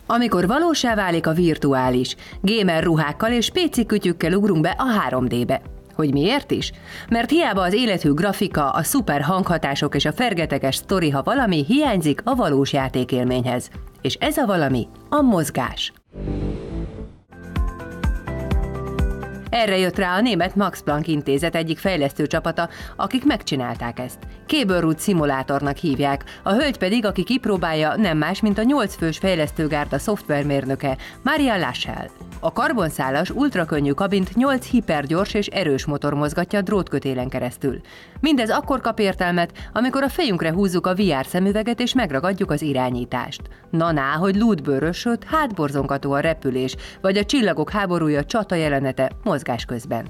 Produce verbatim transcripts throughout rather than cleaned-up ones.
Amikor valóssá válik a virtuális, gamer ruhákkal és pé cé kütyükkel ugrunk be a három dé-be. Hogy miért is? Mert hiába az élethű grafika, a szuper hanghatások és a fergeteges sztori, ha valami hiányzik a valós játékélményhez. És ez a valami a mozgás. Erre jött rá a német Max Planck Intézet egyik fejlesztő csapata, akik megcsinálták ezt. Cable Root szimulátornak hívják, a hölgy pedig, aki kipróbálja, nem más, mint a nyolc fős fejlesztőgárda szoftvermérnöke, Maria Laschel. A karbonszálas, ultrakönnyű kabint nyolc hipergyors és erős motor mozgatja drótkötélen keresztül. Mindez akkor kap értelmet, amikor a fejünkre húzzuk a vé er szemüveget és megragadjuk az irányítást. Na-ná, hogy lúdbőrös, sőt hátborzongató a repülés, vagy a Csillagok háborúja csata jelenete mozgás közben.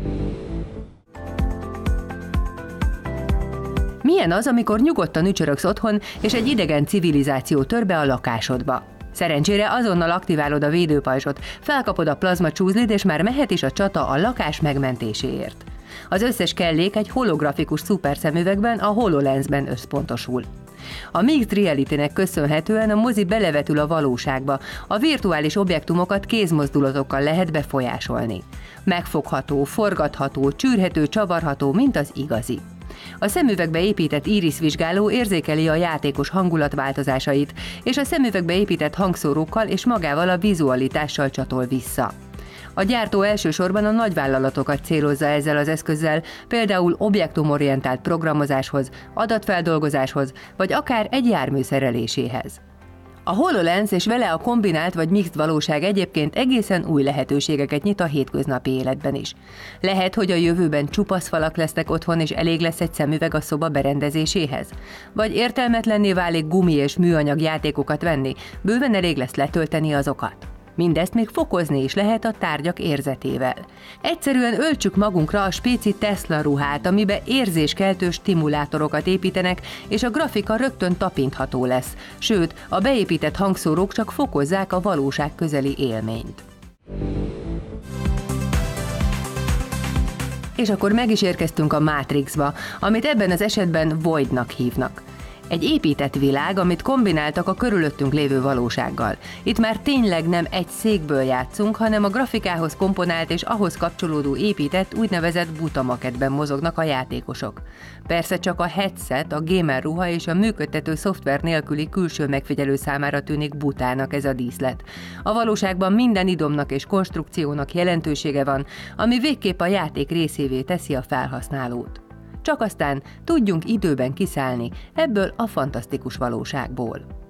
Milyen az, amikor nyugodtan ücsörögsz otthon, és egy idegen civilizáció tör be a lakásodba? Szerencsére azonnal aktiválod a védőpajzsot, felkapod a plazma csúzlid, és már mehet is a csata a lakás megmentéséért. Az összes kellék egy holografikus szuperszemüvegben, a HoloLensben összpontosul. A Mixed Reality-nek köszönhetően a mozi belevetül a valóságba, a virtuális objektumokat kézmozdulatokkal lehet befolyásolni. Megfogható, forgatható, csűrhető, csavarható, mint az igazi. A szemüvegbe épített íriszvizsgáló érzékeli a játékos hangulatváltozásait, és a szemüvegbe épített hangszórókkal és magával a vizualitással csatol vissza. A gyártó elsősorban a nagyvállalatokat célozza ezzel az eszközzel, például objektumorientált programozáshoz, adatfeldolgozáshoz, vagy akár egy jármű szereléséhez. A HoloLens és vele a kombinált vagy mixed valóság egyébként egészen új lehetőségeket nyit a hétköznapi életben is. Lehet, hogy a jövőben csupasz falak lesznek otthon, és elég lesz egy szemüveg a szoba berendezéséhez. Vagy értelmetlenné válik gumi és műanyag játékokat venni, bőven elég lesz letölteni azokat. Mindezt még fokozni is lehet a tárgyak érzetével. Egyszerűen öltsük magunkra a spéci Tesla ruhát, amibe érzéskeltő stimulátorokat építenek, és a grafika rögtön tapintható lesz, sőt, a beépített hangszórók csak fokozzák a valóság közeli élményt. És akkor meg is érkeztünk a Matrixba, amit ebben az esetben Voidnak hívnak. Egy épített világ, amit kombináltak a körülöttünk lévő valósággal. Itt már tényleg nem egy székből játszunk, hanem a grafikához komponált és ahhoz kapcsolódó épített úgynevezett buta makettben mozognak a játékosok. Persze csak a headset, a gamer ruha és a működtető szoftver nélküli külső megfigyelő számára tűnik butának ez a díszlet. A valóságban minden idomnak és konstrukciónak jelentősége van, ami végképp a játék részévé teszi a felhasználót. Csak aztán tudjunk időben kiszállni ebből a fantasztikus valóságból.